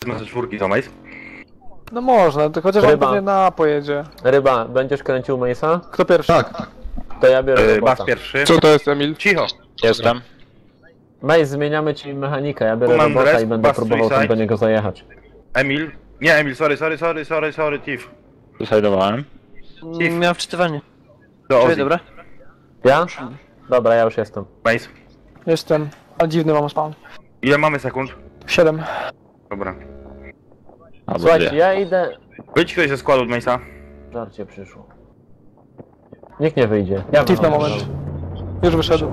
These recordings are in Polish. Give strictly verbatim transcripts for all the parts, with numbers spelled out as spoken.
Na czwórki to Mace. No można, to chociaż on Ryba. pewnie na pojedzie. Ryba, będziesz kręcił Mace'a? Kto pierwszy? Tak. To ja biorę Yy, robota. Bas pierwszy. Co to jest, Emil? Cicho. Jestem. Mace, zmieniamy ci mechanikę, ja biorę Command robota rest, i będę Bas próbował tam suicide. do niego zajechać. Emil. Nie Emil, sorry, sorry, sorry, sorry, sorry, Tiff. Zasajdowałem. Chief. Miałem wczytywanie. Do Czuję, Ozzy. dobra? Ja? Dobra, ja już jestem. Mace. Jestem. Ale dziwny mam spawn. Ile mamy sekund? Siedem. Dobra. Albo Słuchajcie, dwie. ja idę... Wyjdź ktoś ze składu od Mace'a. Żarcie przyszło. Nikt nie wyjdzie. Ja Tiff na wychodzę. moment. Już wyszedł.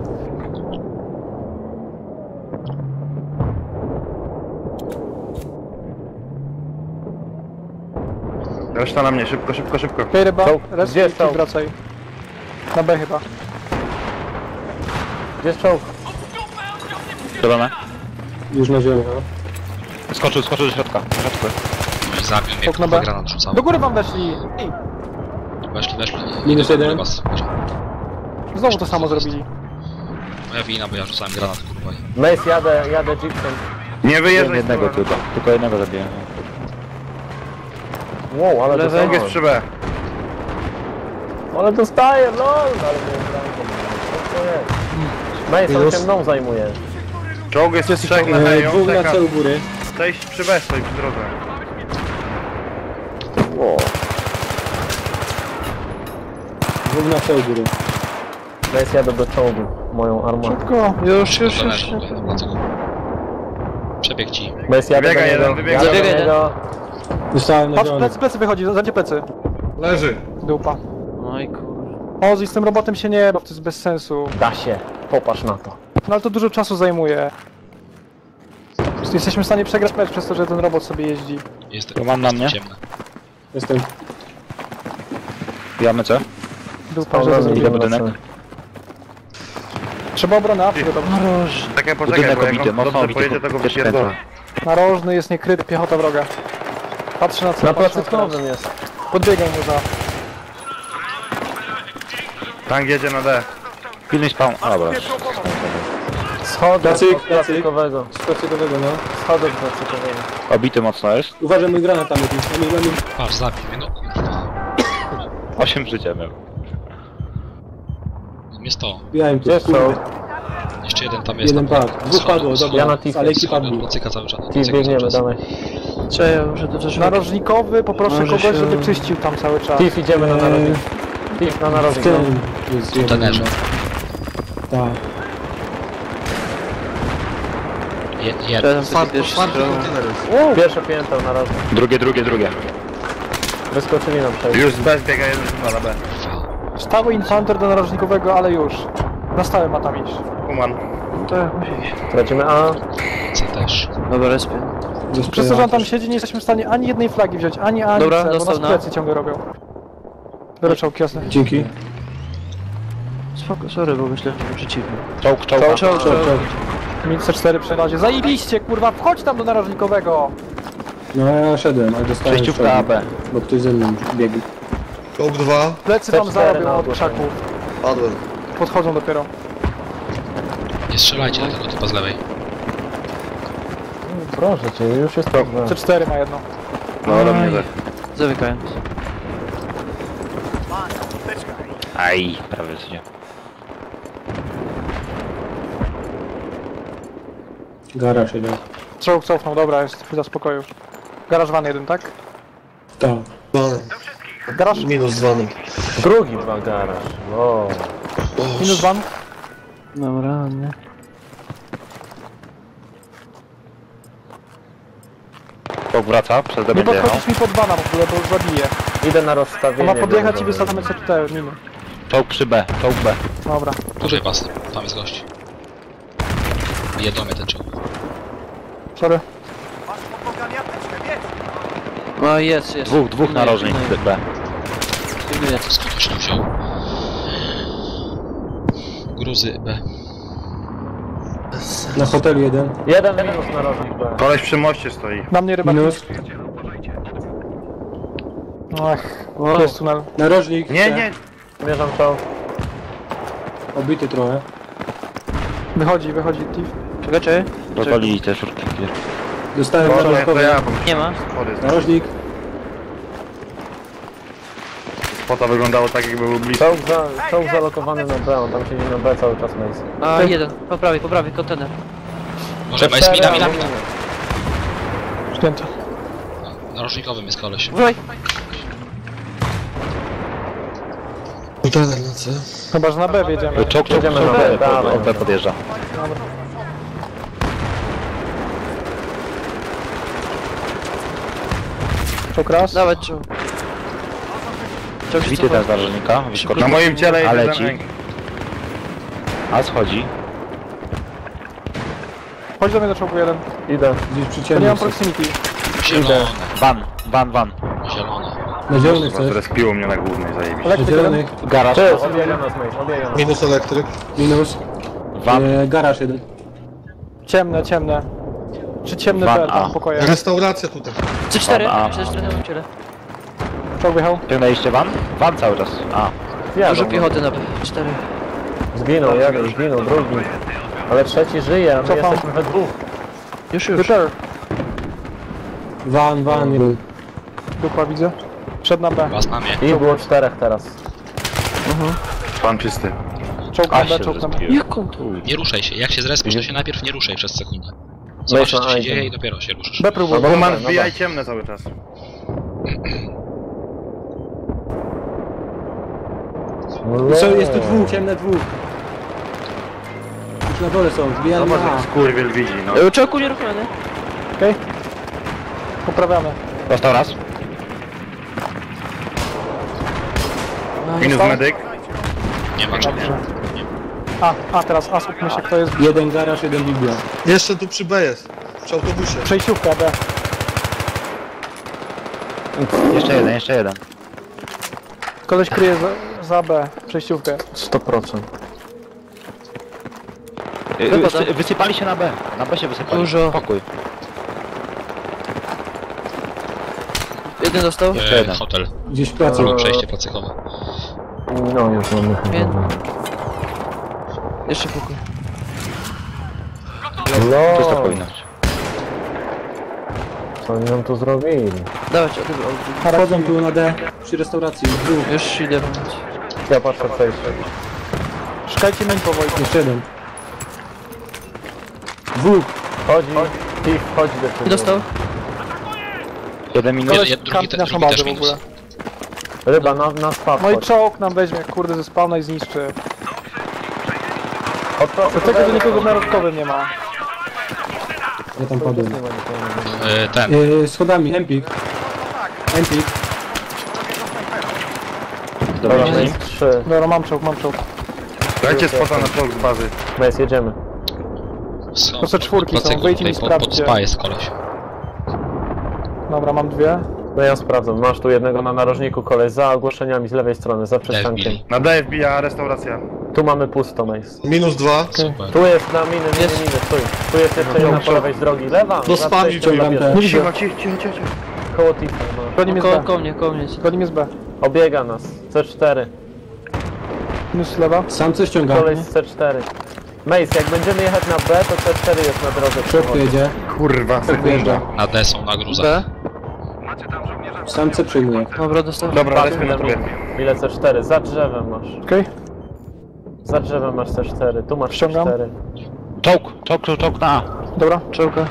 Reszta na mnie, szybko, szybko, szybko. Okej, ryba. Czołg. Reszta Gdzie jest i czołg? wracaj. Na B chyba. Gdzie jest czołg? Zielone. Już na zielono. Skoczył, skoczył do środka. Do środka. Zabił mnie, Czołg na kurwa, B. granat rzucał. Do góry wam weszli. Ej, Weszli, weszli. Minus Idę do jeden. was. znowu to samo zrobili. Moja wina, bo ja rzucałem granat, kurwa. Mace, jadę, jadę jeepem. Nie wyjeżdżaj Jednego z tego. tylko. Tylko jednego zabiłem. Wow, ale Czołg jest dostałem. przy B. Ale dostaję, lol! Ale nie znam. Co to jest? Mace, on Minus. się mną zajmuje. Czołg jest trzech na E, hejo. dwóch na czeka. celu góry. Cześć przy B stoi przy drodze. Wow. Dwóch na celu góry. Mace, jadę do czołgu. Moją armatę. Szybko. Już, już, Dobra, już. leży, dlaczego? Przebieg ci. Mace, jadę Wybiega do jeden, niego. wybiega Jadę do jeden. niego. Dostałem na Patrz, zielono. plecy, plecy wychodzi, zadzie plecy. Leży. Dupa. Oj kurwa. Ozzy, z tym robotem się nie, bo to jest bez sensu. Da się. Popatrz na to. No ale to dużo czasu zajmuje. Po prostu jesteśmy w stanie przegrać mecz przez to, że ten robot sobie jeździ. Jest To mam na mnie. ciemne. Jestem. Bijamy co? Dupa, że Dobra, to idziemy zrobimy. budynek. na cel. Trzeba obrona, przygotować. Czekaj, poczekaj, Budynek bo jak obity, on mocno dobrze obity. pojedzie, to go Pierwszy wypierdolę. piętro. Narożny jest niekryty, piechota wroga. Patrzy na cel, Na patrzy placytkowym jest. Podbiegaj mu za. Tank jedzie na D. Pilny spawn. A, dobra. Schody Placyk, od placyk. placykowego. Z placykowego, no. Schody od placykowego. Obity mocno jest. Uważaj, mój granat tam jest. Emil, Emil. Patrz, zabił mnie, no kurwa. osiem życia miał. Jest to. Bijałem tu, Gdzie są? kurde. Jeszcze jeden tam jest. Jeden tam. padł. Dwóch padło, dobra. Ja na tifie. Ale ekipa Schody od bił. placyka cały czas. od Ci placyka cały biegniemy, czas. dawaj. Co ja muszę to też Narożnikowy, poproszę Może kogoś, się- żeby czyścił tam cały czas. Tif, idziemy na narożnik. Tif na W narożnik. no. tym jest jeden. Kontenerze. Tak. Je, Trzeba jeden. tam sobie bierz Pierwsze piętro narożnik. Drugie, drugie, drugie. Wyskoczyli nam przejść. Już z B zbiega jeden na B. Stały infanter do narożnikowego, ale już. Na stałe ma tam iść. Kuman. To musi iść. Tracimy A. C też. Dobra, respię. Przez to, że on tam siedzi, nie jesteśmy w stanie ani jednej flagi wziąć, ani ani Dobra, C, bo dostał nas na- plecy ciągle robią. Biorę czołg, jasne. Dzięki. Spoko, sorry, bo myślę, że przeciwnie. Czołg, czołg. Czołg, czołg, czołg. Minus C cztery przy razie. Zajebiście, kurwa, wchodź tam do narożnikowego! No ja szedłem, ale dostałem Przejściówka A strzał, B. bo ktoś ze mną biegł. Czołg dwa, Plecy C wam cztery zarobią na od ogłoszenie. krzaków. padłem. Podchodzą dopiero. Nie strzelajcie do tego typa z lewej. Proszę cię, już jest dobrze. C cztery ma jedno. No, do mnie D. Zamykając. Aj, prawie co nie. Garaż jeden. Czołg cofnął, dobra, jest chwila spokoju. Garaż van jeden, tak? Tak. Dwanem. Garaż Minus dwanem. Drugi dwa garaż. No. minus van. Dobra, nie. Czołg wraca, przez D Nie będzie jechał. podchodzisz mi pod vana w ogóle, bo już zabiję. Idę na rozstawienie. On ma podjechać i będzie wysadzamy C cztery, miny. Czołg przy B, czołg B. Dobra. Uważaj was, tam jest gość. Jedą mnie ten czołg. Sorry. No jest, jest. Dwóch, dwóch Pilnuję, narożnik pilnuję. B. Pilnuję. Skąd się wziął? Gruzy B. Na hotelu jeden. Jeden minus narożnik B. Koleś przy moście stoi. Na mnie rybak. Minus. Ach, to jest tunel. Narożnik. Nie, nie. Mierzam czołg. Obity trochę. Wychodzi, wychodzi Tiff. Czekaj, czekaj. Rozwalili te szurki. Dostałem To nie, to narożnikowy. ja, bo Nie ma. spody. Narożnik. Spota wyglądało tak, jakby był blisko. Czołg, za, czołg zalokowany na B, on tam siedzi na B cały czas Mace. A, jeden. Po prawej, po prawej, kontener. Może jest mina, mina, mina. Zdjęto. Narożnikowym jest koleś. Uważaj! Kontener na C. Chyba, że na B wjedziemy. Czołg, czołg, Jedziemy czołg, na B, B, dawaj. B podjeżdża. Czołg raz. Dawać czołg. Czołg się Bity cofa. też narożnika. Na Wyskoczył. moim ciele jest A jeden leci. Eng. A schodzi. Chodź do mnie do czołgu jeden. Idę. Gdzieś przy To nie mam ciemnicy. proximity. Zielone, Van, van, van. zielone. Na zielonych Kurwa, chcesz? zrespiło mnie na głównej, zajebiście. Na Elektryk jeden. zielonych. Garaż. Ty, odbiega nas Mace, odbiega nas. Minus elektryk. Minus. Van. E, garaż jeden. Ciemne, ciemne. Czy ciemny Van B tam A. w pokoju? Restauracja tutaj. C cztery. A. C cztery na moim ciele. Czołg wjechał. Ciągnęliście van? Van cały czas. A. Jadą. Dużo piechoty na B. cztery. Zginął, jeden, zginął, drugi. Ale trzeci żyje, a my Cofam. jesteśmy we dwóch. Już, już. Repair. Van, van. jeden. Dupa widzę. Przed na B. Was na mnie. Ich było czterech teraz. Pan czysty. Czołg na A B, się czołg na B. zrespiłem. Jak on tu? Nie ruszaj się, jak się zrespisz, to się najpierw nie ruszaj przez sekundę. Zobaczysz co się Mason, dzieje i dopiero się ruszysz. B próbuj. Albo- Human, dobra, wbijaj ciemne cały czas. Co, jest tu dwóch, ciemne dwóch. Już na dole są, No zbijali może na A. skurwiel widzi, no. E, Czołg unieruchomiony. Okej. Poprawiamy. Dostał raz. Minus medyk. Nie ma czego. Dobrze. A, a teraz A, skupmy się kto jest. Jeden garaż, jeden Biblia. Jeszcze tu przy B jest. Przy autobusie. Przejściówka B. Jeszcze jeden, jeszcze jeden. Koleś kryje za, za B. Przejściówkę. sto procent. Y, Wypada. y, Wysypali się na B. Na B się wysypali. Dużo. Pokój. Jeden dostał. Jeszcze E, jeden. hotel. Gdzieś w pracy. Drugie przejście placykowe. No już mamy chyba. Jeden. Jeszcze pokój. Czysta No, powinność. co oni nam tu zrobili? Dawać, odebrał. Wchodzą tu na D, przy restauracji. Dwóch. Już idę robić. Ja patrzę przejście. Szukajcie main powoli. Jeszcze jeden. Dwóch. Chodzi, Thief, chodzi do ciebie. Dostał. Jeden minut. Jed, Koleś jed, drugi, kampi te, naszą drugi bazę też w ogóle. minus. Ryba, na, na spad No i chodź. czołg nam weźmie, kurde, ze spawna i zniszczy. Od procy Do tego, że nikogo w narodkowym nie ma. Ja tam padłem. E, ten. E, schodami, Empik. Empik. Dobra, Dobra, jest trzy. Dobra, mam czołg, mam czołg. Dajcie spota na czołg z bazy. Mace, jedziemy. Są, To są czwórki, są. placyku, Wejdźcie tutaj mi pod, pod sprawdźcie. spa jest koleś. Dobra, mam dwie. No ja sprawdzam, masz tu jednego na narożniku, koleś, za ogłoszeniami z lewej strony, za przystankiem. wbili. Na D wbija restauracja. Tu mamy pusto, Mace. Minus dwa. Super. Tu jest na miny, miny, Jest. miny, stój. Tu jest jeszcze jedna po lewej z drogi, lewa. No za spamił przejściem cię na tam wieżę. te. Cicho, cicho, cicho, cicho. Koło Tifa, no. Goni mnie z Ko, B. ko mnie, ko mnie. Goni mnie z B. Obiega nas, C cztery. Minus lewa. Sam coś ściąga. Koleś z C cztery. Mace, jak będziemy jechać na B, to C cztery jest na drodze. W środku jedzie. Kurwa, sekunda. Na D są na gruzach. B. Sam C przyjmuje. Dobra, dostał. Dobra, Patrz lecimy na na tobie. mnie. Ile C cztery? Za drzewem masz. Okej. Za drzewem masz C cztery, tu masz C Ściągam. cztery. Czołg, czołg, czołg, czołg na A. Dobra. Czołga.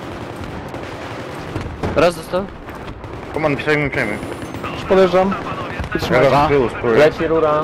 Raz dostał. Human, przejmuj, przejmuj. Już podjeżdżam. Wytrzymaj. Ja z tyłu spróbuję. Leci rura.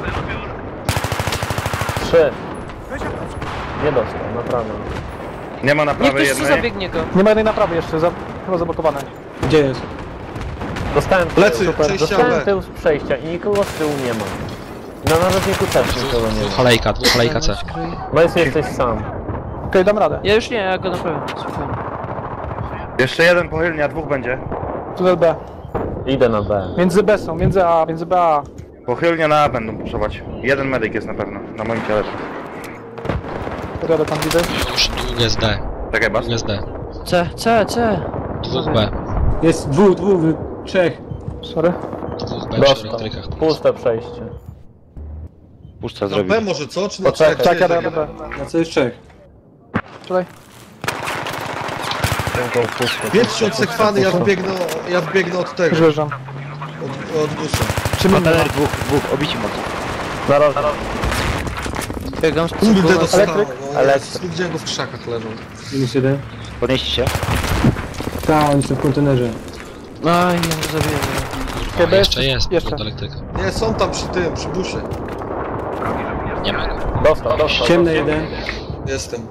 Trzy. Nie dostał, naprawdę. Nie ma na Niech prawej ktoś tu jednej. zabiegnie go. Nie ma jednej naprawy jeszcze, za... chyba zablokowane. Gdzie jest? Dostałem tył. Plecy, Super. przejścia Dostałem B. tył z przejścia i nikogo z tyłu nie ma. Na narożniku też nikogo nie ma. Kolejka, kolejka C. Mace, jesteś sam. Okej, dam radę. Ja już nie, ja go naprawię. Spokojnie. Jeszcze jeden pochylnia, dwóch będzie. Tunel B. Idę na B. Między B są, między A, między B a. Pochylnia na A będą puszować. Jeden medyk jest na pewno, na moim ciele. Podjadę tam widać. Już długie z D. Czekaj, bas. Długie z D. C, C, C. Dwóch B. Jest dwóch, dwóch, wy- trzech. Sorry. Dwóch B przy Dostał. elektrykach. Puste przejście. Puszcza Na B zrobił. może co? Czy na Poczekaj. trzech? Tak, Gdzie jadę jest? jadę B. Na C jest trzech. Czekaj. Wiedzcie od sekwany, ja wbiegnę, ja wbiegnę od tego, Wyjeżdżam. od, od busza. Czy my Kontener dwóch, dwóch, obici mocno. Na rożu. Biegam z Kurde, przodu. dostałem, Elektryk? no, Elektryk. ja widziałem go w krzakach leżą. Minus jeden. Podnieśli się. Ta, oni są w kontenerze. Aj, nie zabiję. Kurwa, K B S jeszcze jest, jeszcze. pod elektryka. Nie, są tam przy tym, przy busie. Nie ma go. Dostał, dostał. Ciemny jeden. Jestem.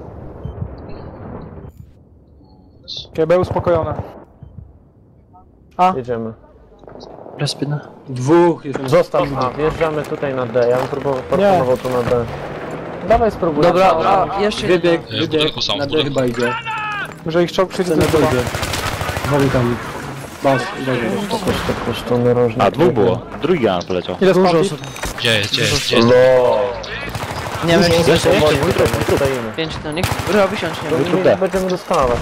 K B uspokojone. A, Jedziemy. Respina. Dwóch jeszcze. Zostaw, a wjeżdżamy tutaj na D. Ja bym próbował, proponował tu na D. Dawaj spróbuj. Dobra, Dobra. a, jeszcze Wybieg, W wybieg. budynku są, w Na D budynku. chyba idzie. że ich czołg przyjdzie Chcę do na chyba. dojdzie. Wody tam. Bas, uważaj. Puszczę, puszczę, narożnik. A, dwóch było. Drugi granat poleciał. Ile Dużo spadli? osób. Gdzie jest, gdzie jest, gdzie jest? Nie wiem, jak Jeszcze, jeszcze, Powoli mój tutaj trup, mój trup. stoimy. pięć na nich. Ryba wysiąść, nie wiem. Trudne. Będziemy dostawać.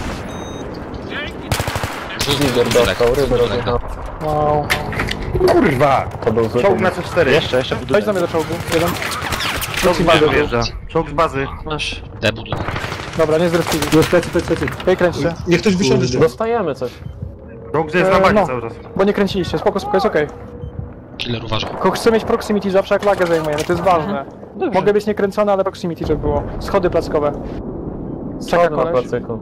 Dwóch, Lider dwóch, dostał, ryby dwóch, rozjechał. Wow. Kurwa! To był zły Czołg pomysł. na C cztery. Jeszcze, jeszcze Wejdź budynek. do mnie do czołgu. Jeden. Czołg z bazy wjeżdża. Czołg z bazy. Masz. D budynek. Dobra, nie zrespili. Już plecy, plecy, plecy. Ej, kręćcie. Niech ktoś wysiądzie z czołgu. Dostajemy coś. Czołg jest na Eee, bazie no. cały czas. Bo nie kręciliście. Spoko, spoko, jest okej. Killer uważaj. Tylko chcę mieć proximity zawsze jak lagę zajmujemy, to jest ważne. Mogę być niekręcony, ale proximity żeby było. Schody plackowe. Czeka Czekaj na koleś. placyku.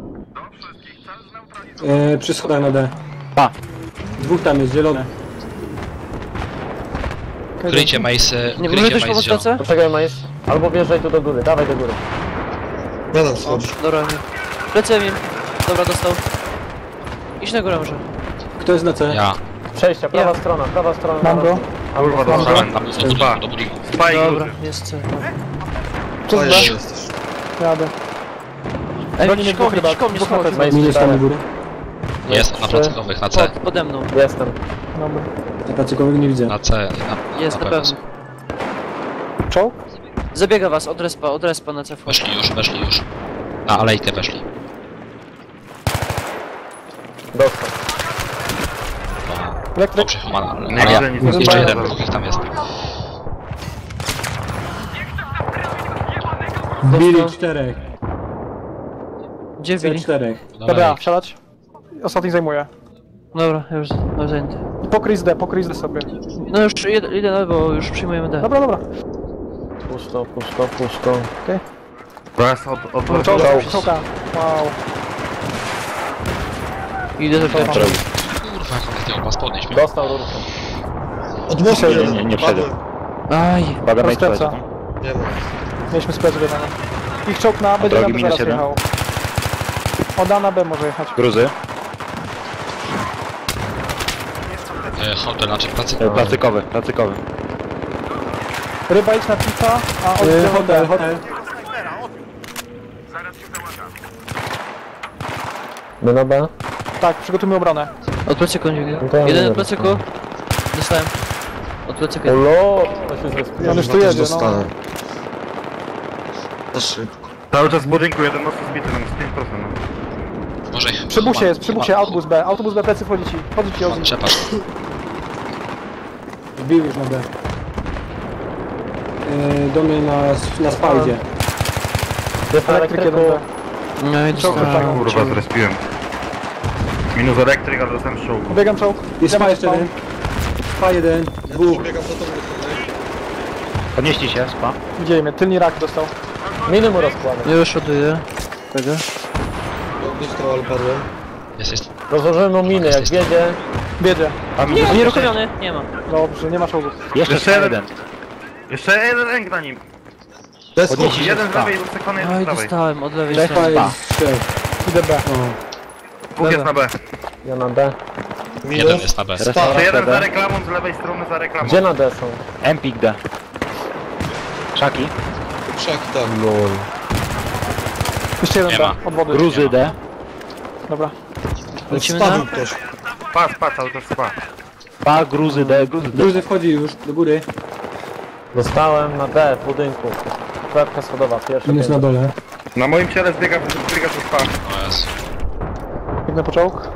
E, przy schodach na D. Pa. Dwóch tam jest, zielone. Kryjcie Mace, Nie, może kryjcie ktoś Mace pomóc zielony. lecę? Poczekaj, Majs. Albo wjeżdżaj tu do góry, dawaj do góry. Nadal schodzi. Dobra, nie. Lecę Emil. Dobra, dostał. Idź na górę może. Kto jest na C? Ja. Przejścia, prawa Ja. strona, prawa strona. Mam go. Kurwa, Tam, dostałem. tam, do budynku, do budynku. Spaj Dobra, gruzy. jest C. Przez A, B. jeszcze jesteś. Jadę. Ej, Broni idź mnie koło dwóch mnie, chyba. idź koło mnie, Dwóch schowaj. na Majs Minus tam u cztery. góry. Jest na placykowych, na C. Pod, pode mną. Jestem. Dobra. Na placykowych nie widzę. Na C. Na, Jest, na pewno pewno. są. Czołg? Zabiega was od respa, od respa na C wchodzi. Weszli już, weszli już. Na alejkę weszli. Dostał. Dwa. Elektryk? Dobrze, humana. Ale Nie ja, widzę nic. jeszcze Chyba- jeden, dwóch ich tam jest. Wbili czterech. Gdzie C wbili? czterech. Dobra, wsiadać. Ostatni zajmuję. Dobra, ja już już zajęty. I pokryj z D, pokryj z D sobie. No już jeden, jeden, bo już przyjmujemy D. Dobra, dobra. Puść to, puść to, puść to. Teraz od, od, od, Czołg, od, czołga. Wow. Idę do Czołg. przodu. Kurwa, jak on zdjął pas, podnieś mnie. Dostał rurkę. Od mostu Nie, jeden. nie, nie Padłem. wszedł. Aj. Uwaga, mate Rozkręca. poleciał. Nie ma. Mieliśmy specjalnie jeden. Ich czołg na B, drogi będzie minus zaraz jeden. jechał. Od A na B może jechać. Gruzy. E, hotel, znaczy placyk. E, Placykowy, placykowy. Ryba idź na pizza, a od E, D. hotel, hotel. My na B? Tak, przygotujmy obronę. Od plecyku nie widzę. No to ja Jeden nie od plecyku. Dostałem. Od plecyku. Olo! To się zrespiło. On już tu Chyba też jedzie, no. dostałem. Za szybko. Cały czas w budynku, jeden mocno zbity, tam jest pięć procent. no. Może ich Przy busie chyba- jest, przy busie, chyba- autobus B. Autobus B, plecy wchodzi ci. Wchodzi ci chyba Ozzy. Przepatrz. Wbił już na D. E, do mnie na, na spajdzie. Jest na Elektryk jeden elektryku. B. No i Czołg dostałem. Kurwa, zrespiłem. Minus elektryk, ale dostałem z czołgu. Biegam czołg. Jest Idziemy spa jeszcze spawn. jeden. Spa jeden. Ja Dwóch. tu biegam za tobą. Podnieśli się, spa. Widzieliśmy, tylny rak dostał. Miny mu rozkładam. Ja już ładuję. Tego. Dostał, ale padłem. Jest, jest. Rozłożymy mu miny, jak wiedzie. Wiedzie. Nie, nieruchomiony. Nie ma. Dobrze, nie ma czołgów. Jeszcze, Jeszcze jeden. jeden. Jeszcze jeden ręk na nim. Bez Podnieśli się, Jeden z spa. lewej, sekony, jeden Aj, z prawej. dostałem od lewej Strefa strony. jest trzech. Idę B. O. Dwóch jest na B. Ja na D. Jeden jest na B. Jeszcze jeden za reklamą, z lewej strony za reklamą. Gdzie na D są? Empik D. Szaki. krzaki tam. Lol. Jeszcze jeden Nie B, ma. od wody. Gruzy D. Dobra. Lecimy na... Spadł ktoś. Spa, spa, cały czas spa. Spa, gruzy D, gruzy D. Duży wchodzi już do góry. Dostałem na D w budynku. Klatka schodowa, pierwsza. Minus na piętro. dole. Na moim ciele zbiega, zbiega to spa. O jest. Biegnę po czołg.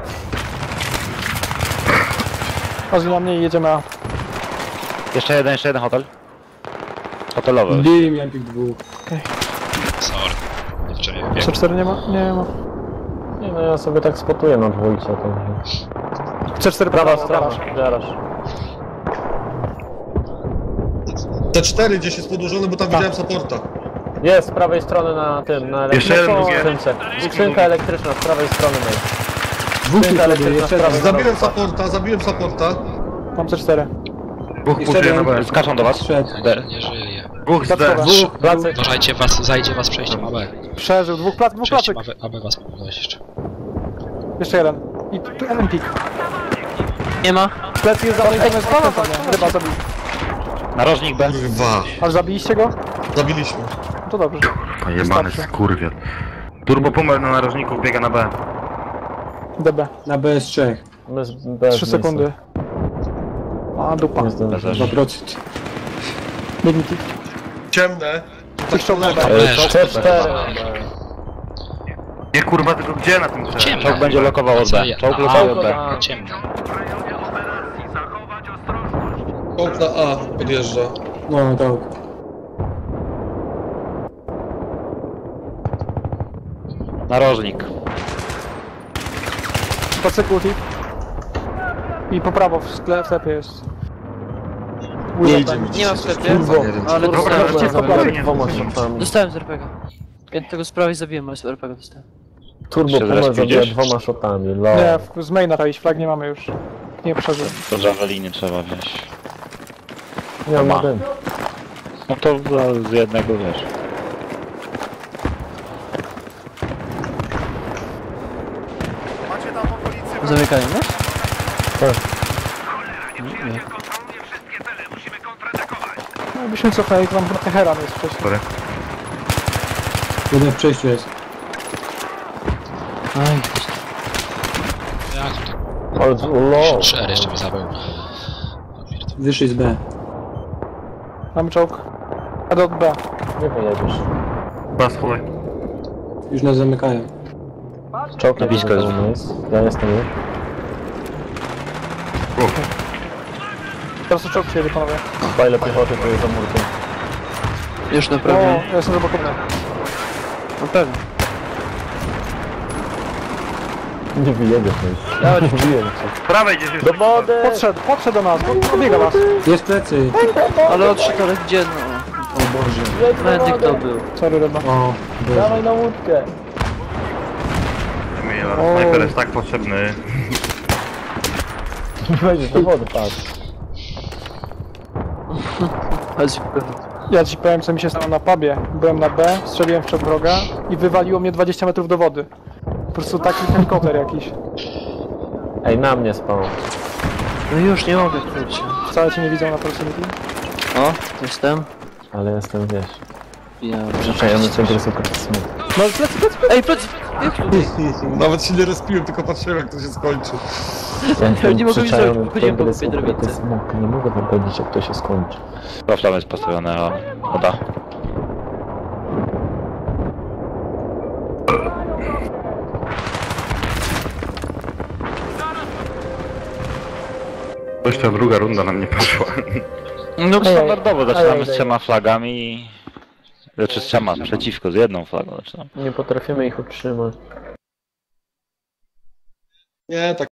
Ozzy na mnie i jedziemy A. Jeszcze jeden, jeszcze jeden hotel. Hotelowy. Wbili mi Empik dwóch. Sorry. Nie wczoraj C biegł. cztery nie ma? Nie ma. Nie, no ja sobie tak spotuję na dwójce. To... C cztery Prawa prawa, strona, prawa. garaż. T cztery gdzieś jest podłożony, bo tam widziałem supporta. Jest z prawej strony na tym, na Jeszcze jeden elektrycznej drugi. skrzynce. Skrzynka elektryczna z prawej strony mojej. Dwóch Skrzynka tu elektryczna z jeszcze prawej raz. Zabiłem strony. supporta, zabiłem supporta. Mam C cztery. Dwóch Jeszcze puszuje na jeden. B. Skaczą do was. Szedł. D. Nie żyje. Dwóch z D. Plackowe. Dwóch. Placek. Uważajcie, was, zajdzie was przejściem A B. Przeżył, dwóch plac, dwóch Przejściem placek. A B, A B was powodować jeszcze. Jeszcze jeden. I tu jeden pik. Nie ma. Plec jest za mną i zamiast skręcenia. Ryba zabił. Narożnik B. Kurwa. Aż zabiliście go? Zabiliśmy. No to dobrze. A jebany Wystarczy. skurwiel. Turbo Pummel na narożników biega na B. D B. Na B jest trzech. Bez, bez Trzy sekundy. A dupa. Nie zdążyłem. dwa procent. Biegnie tik. Ciemne. Tych czołg na B. C cztery. Nie kurwa, tylko gdzie na tym C? Ciemne. Czołg będzie lokował od B. Czołg A, lokuje od B. A, Ciemne. Czołg na A podjeżdża. No tak. Narożnik. Placyk ulti. I po prawo w skle- w sklepie jest. Nie idzie mi Nie ma w dzisiaj sklepie, coś, kurwa, nie wiem, ale co- Dobra, dostałem. wróćcie po prawej. dwoma shotami. Dostałem z R P G. Jednego z prawej zabiłem, ale z R P G dostałem. Turbo Się Puma zrespił zabija gdzieś? dwoma shotami, lol. Nie, w- z maina iść, flag nie mamy już. Nie przeżył. To Javeliny trzeba wziąć. Nie ma. ma. No to z- z jednego wiesz. Zamykają nas? No byśmy cofnęli, to tam Heran jest wcześniej. Sorry. Jeden w przejściu jest. Aj, Jak to tak? Ale lol. Cztery jeszcze mnie zabił. Wyższy z B. Mamy czołg. A do B. Nie wyjedziesz. Bas, chowaj. Już nas zamykają. Czołg Na blisko jest. jest. Ja jestem już. Teraz to czołg przyjedzie, panowie. Fajle piechoty tu jest za murkiem. już No, naprawdę. ja jestem zablokowany. No pewnie. Nie wyjedziesz już. Ja nie wyjedę cię. Z prawej gdzieś jest. Do wody! Podszedł, podszedł do nas, bo obiega was. Jest plecy. Ale odszedł, ale gdzie no? O Boże. Medyk to był. Sorry, ryba. O Boże. Dawaj na łódkę. Miller, Snajper jest tak potrzebny. Wejdziesz do wody, patrz. Ja ci powiem, co mi się stało na pubie. Byłem na B, strzeliłem w czołg wroga i wywaliło mnie dwadzieścia metrów do wody. Po prostu taki helikopter jakiś. Ej, na mnie spał. No już nie mogę, kurczę. Wcale cię nie widzą na proximity. O, jestem. Ale jestem, wiesz. Ja Przyczajony centrum sukcesu. No plecy, plecy, Ej, plec! Jak tu? Nawet się nie respiłem, tylko patrzyłem jak to się skończy. Ja nie mogę widzieć, chodziłem po kupię drabince. Nie mogę wam powiedzieć, jak to się skończy. Raflam jest postawione o woda. Coś ta druga runda na mnie poszła. No standardowo zaczynamy ej, z trzema flagami. Znaczy z trzema, przeciwko, z jedną flagą zaczynamy. Nie potrafimy ich utrzymać. Nie, tak